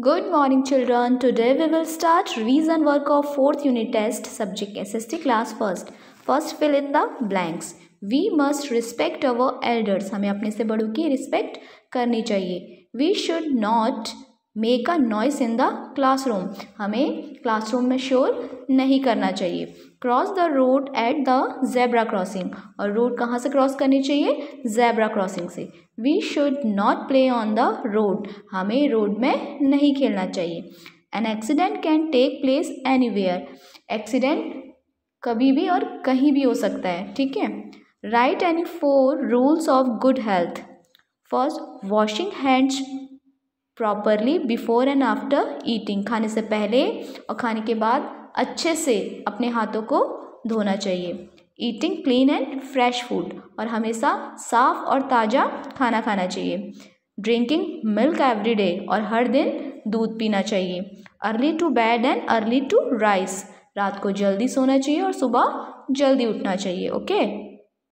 Good morning children. Today we will start revision work of 4th unit test subject S.St class first. First fill in the blanks. We must respect our elders. हमें अपने से बड़ों की respect करनी चाहिए. We should not make a noise in the classroom. हमें classroom में शोर नहीं करना चाहिए. Cross the road at the zebra crossing. और रोड कहाँ से क्रॉस करनी चाहिए? zebra crossing से. We should not play on the road. हमें रोड में नहीं खेलना चाहिए. An accident can take place anywhere. Accident कभी भी और कहीं भी हो सकता है. ठीक है. Write any 4 rules of good health. First, washing hands properly before and after eating. खाने से पहले और खाने के बाद अच्छे से अपने हाथों को धोना चाहिए. Eating clean and fresh food. और हमेशा साफ और ताज़ा खाना खाना चाहिए. Drinking milk every day. और हर दिन दूध पीना चाहिए. Early to bed and early to rise. रात को जल्दी सोना चाहिए और सुबह जल्दी उठना चाहिए. ओके.